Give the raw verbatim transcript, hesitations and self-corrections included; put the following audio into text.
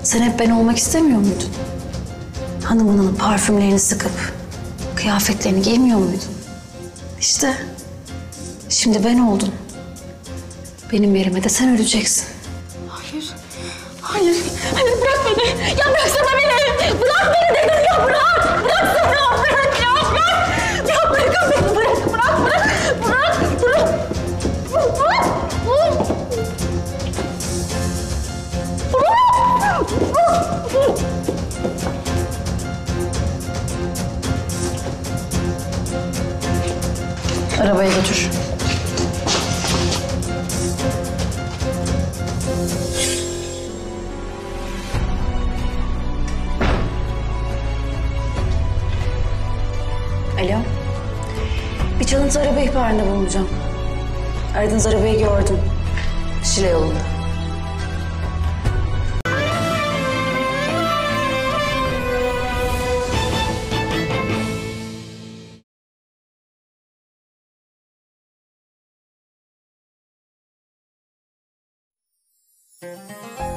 Sen hep ben olmak istemiyor muydun? Hanımın hanım parfümlerini sıkıp kıyafetlerini giymiyor muydun? İşte şimdi ben oldun. Benim yerime de sen öleceksin. Hayır. Hayır. Hayır bırak beni. Ya bıraksana beni. Bırak beni dedim ya bırak. Bıraksana. Bırak ya bırak. Ya bırakın beni. Bırak. Bırak. Bırak. Bırak. Bırak. Arabaya götür. Alo. Bir çalıntı araba ihbarında bulunacağım. Aradığınız arabayı gördüm. Şile yolunda. Thank you.